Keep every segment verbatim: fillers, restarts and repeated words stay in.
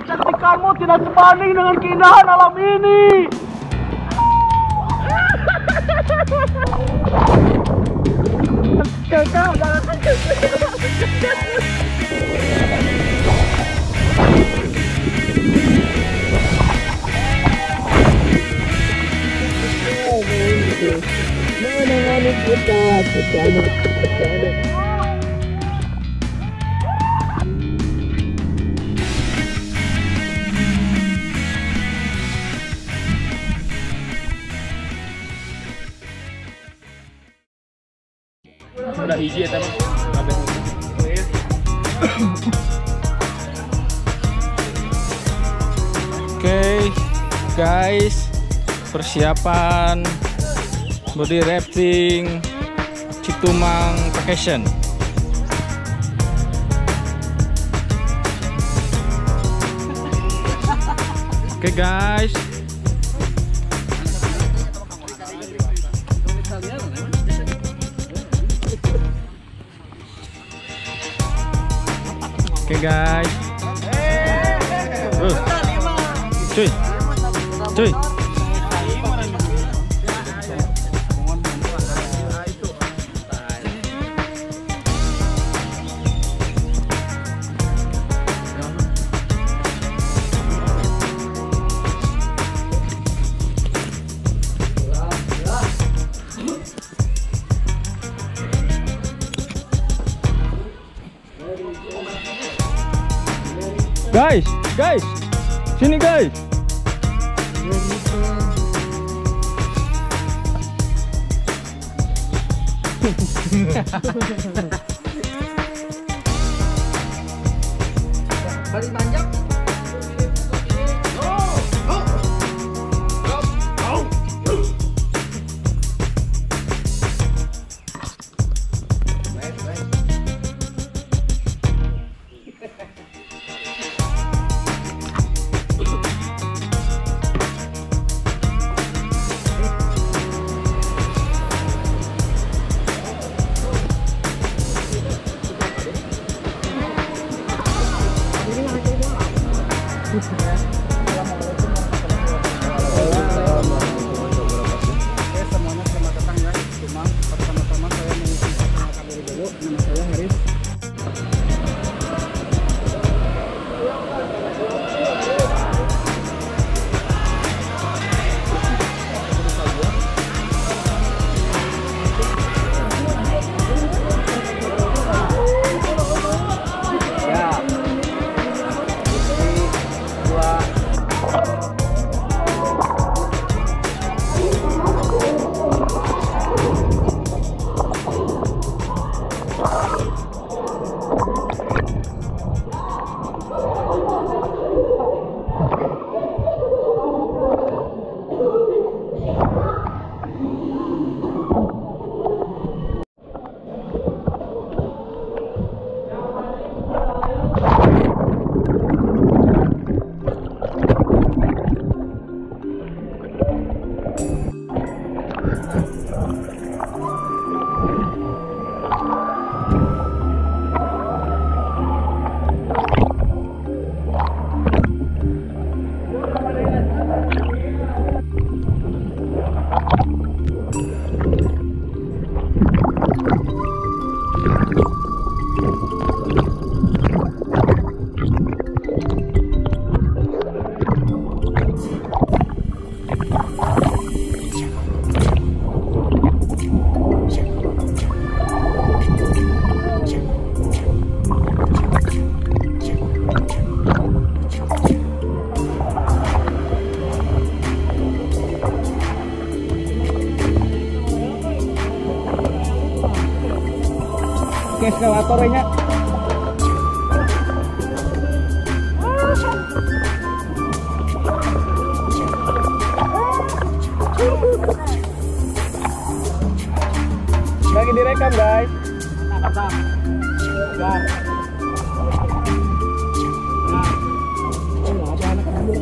kecantikanmu tidak sebanding dengan keindahan alam ini. Kakak, jangan mana kita kita udah hiji ya teman. Oke guys, persiapan body rafting Citumang Vacation. Oke guys, oke guys, uh. cuy, cuy. Guys, guys, sini guys. Balik panjang. Semuanya selamat datang ya. Cuma pertama-tama saya mau mengenalkan diri dulu. Nama saya Haris. Eskalatornya lagi direkam guys. Mantap. Gar. Nah, ada anak kabur.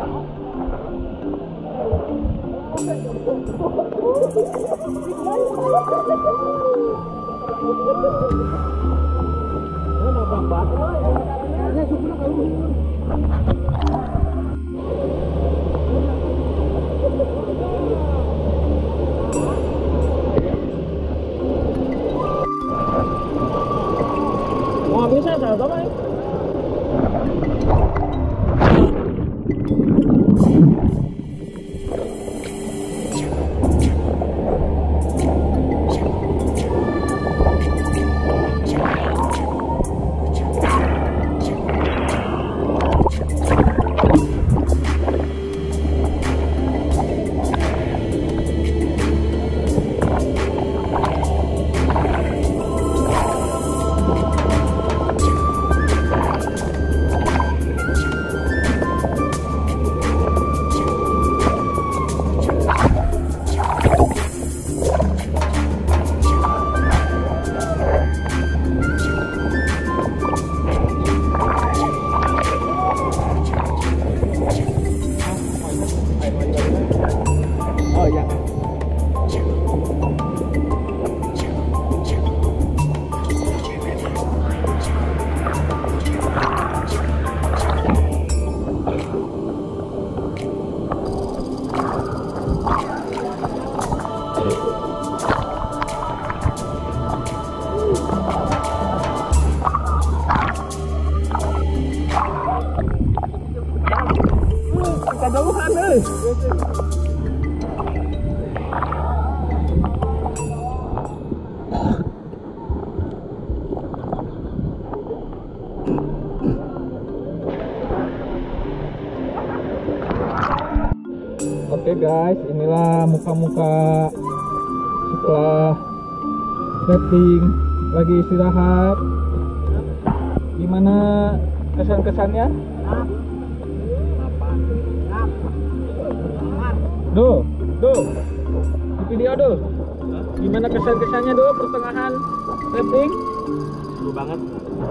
Mau bisa enggak, Bang? Kejauhan nih. Oke guys, inilah muka-muka setelah setting lagi istirahat. Gimana kesan-kesannya? Duh, duh, di video duh. Gimana kesan-kesannya duh pertengahan setting? Seru banget.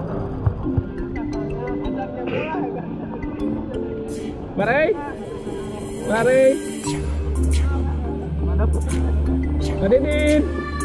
Mari, mari. Mantap. Adidin.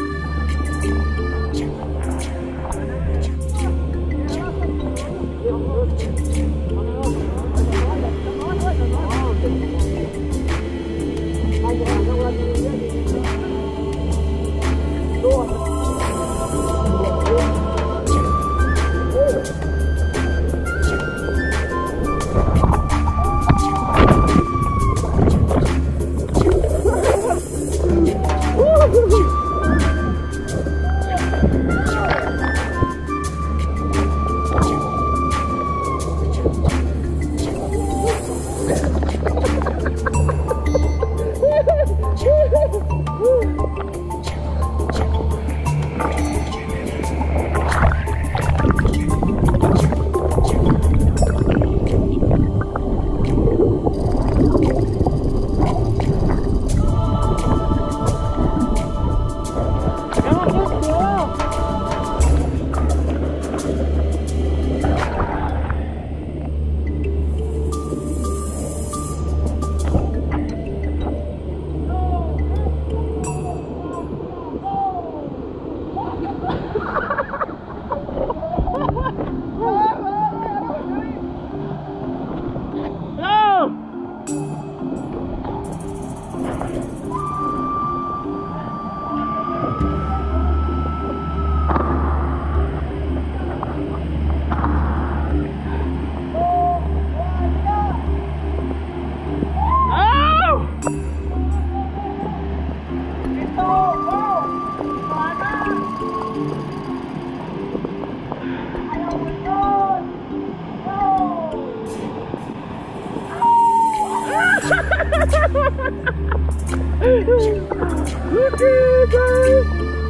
Okay guys.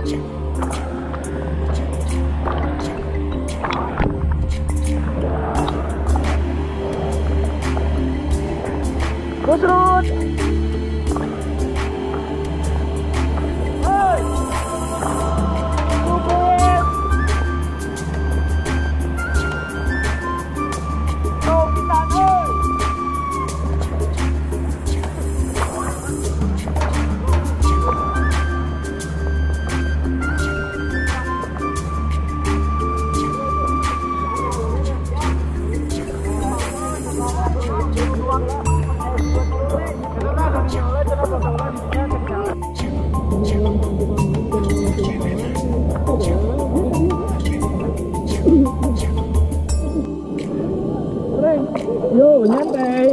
Kusrut. Hoi. Kubur. Tuh kita, hoi. Yo, nyantai.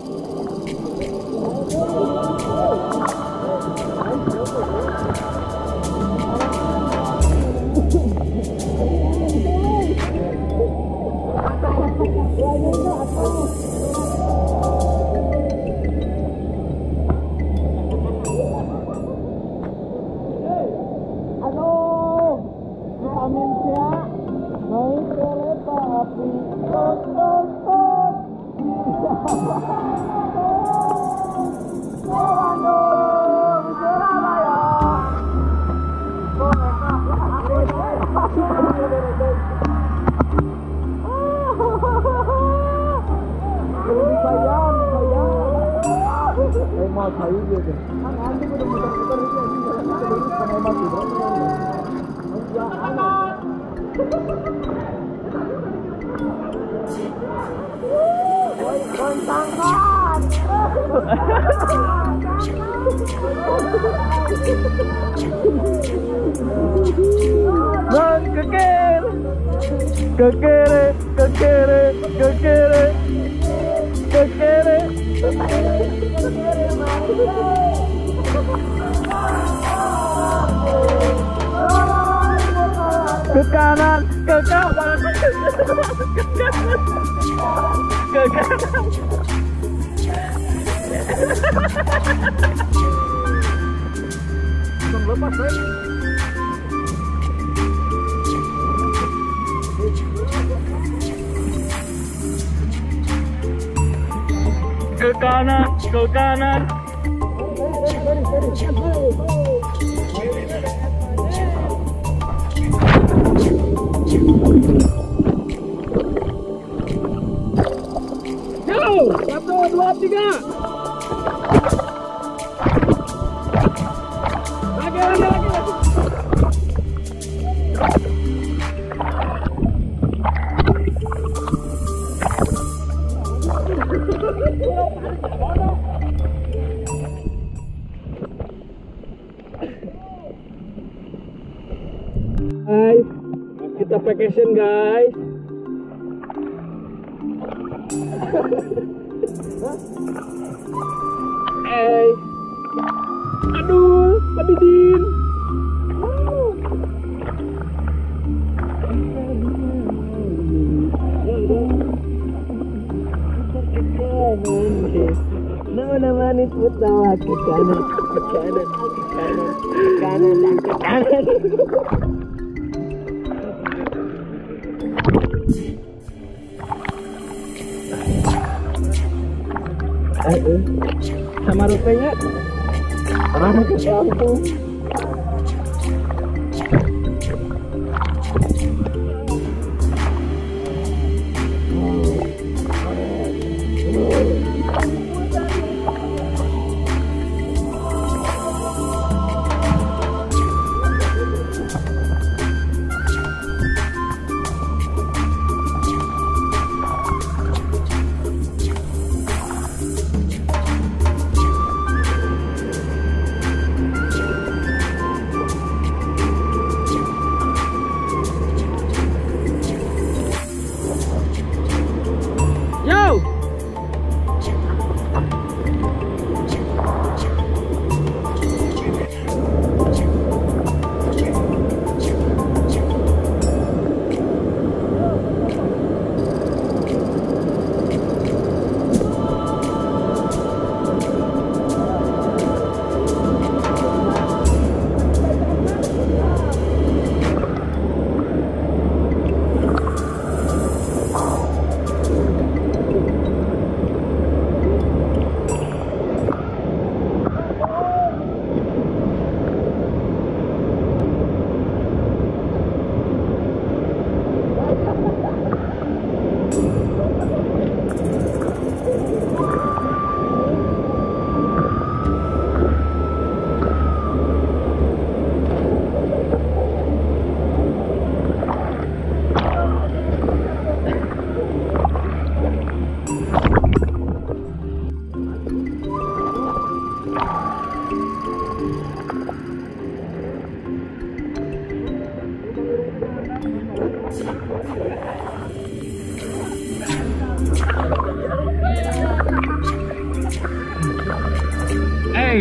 Bang, keker, kekere, kekere, kekere, kekere. Ke kanan, ke kanan, ke kanan. Lepas, eh. Ke kanan, ke kanan. Yo, satu, dua, tiga. Lagi, lagi, lagi, lagi. Guys, kita vacation guys. Eh, aduh, Pak Didin. Nama manis putawa ke kanan, ke kanan, ke kanan, ke kanan dan ke kanan. Eh, sama rupanya orang ke kampung.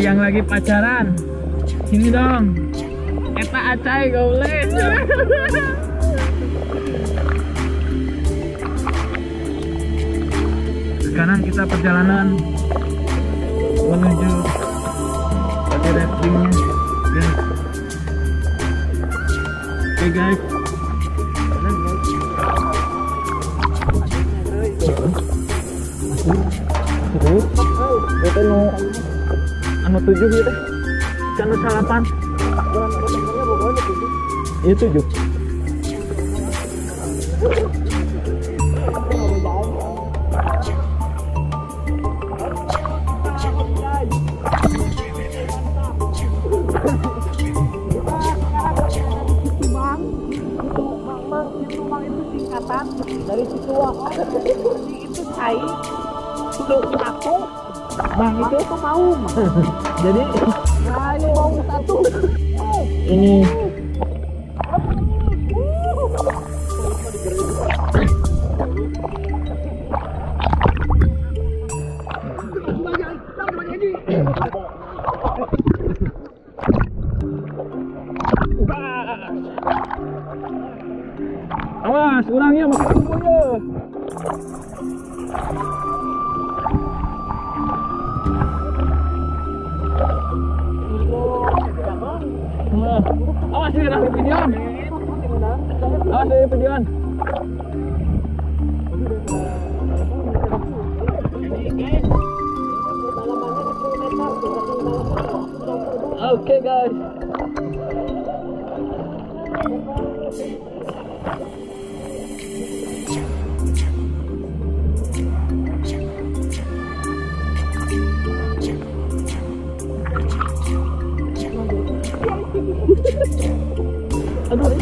yang lagi pacaran, sini dong. Eta acai gaule. Sekarang kita perjalanan menuju body raftingnya, guys. Oke guys. Terus, itu nu anu tujuh ya teh, anu salapan. Iya tujuh. Dari situ itu cai sudah aku bang itu tuh mau Jadi ayo mau satu ini awas ulangnya makin tumbuhnya. Awas ini dari videoan. Awas dari videoan. Oke guys. Aduh,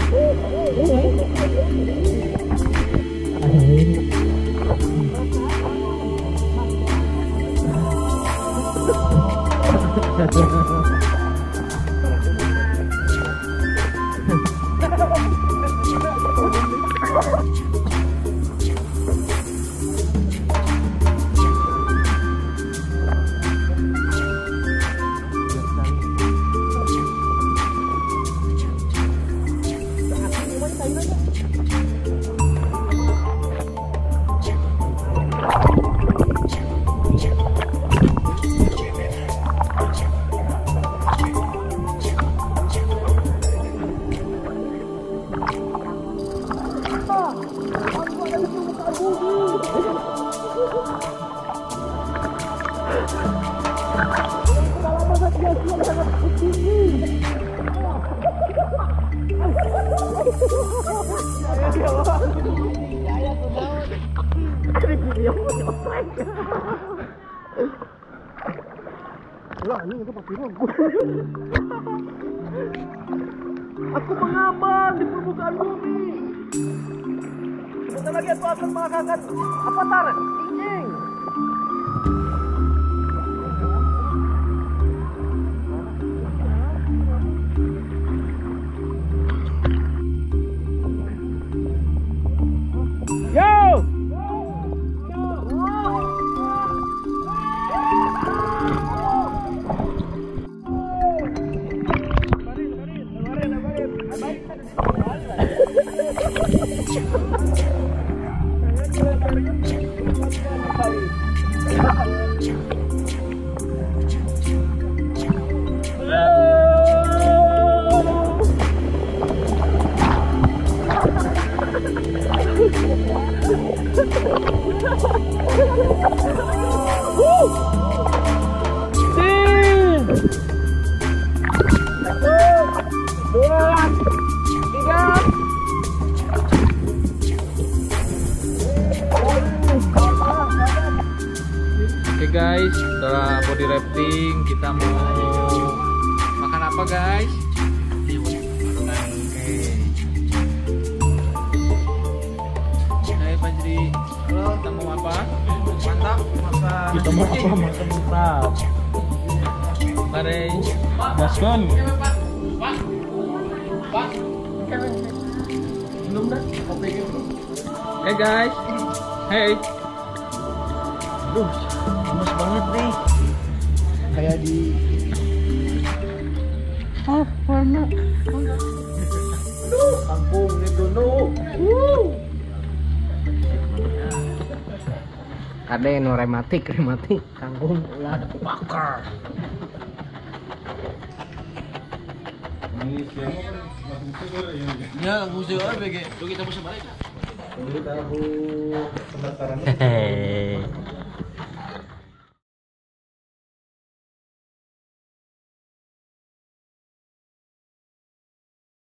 aku mengambang di permukaan bumi. Sebentar lagi aku akan mengangkat apa tar? Injing. yo. Oke guys, setelah body rafting kita mau makan apa guys? Hai Fajri, halo, kita mau apa? Mantap, makan. Kita mau apa? Makan mantap. Mari, gaskan. Pak, Pak, belum dah, kopi gitu. Hey guys, hey. Aduh, panas banget nih. Kayak di Oh, warna. Kampung itu no. Ada yang rematik, rematik, kangkung ulah bakar. Ini siapa kan? Ya, musuh apa kayak? Kita musuh balik. Ini tahu pendaftaran. Hehehe.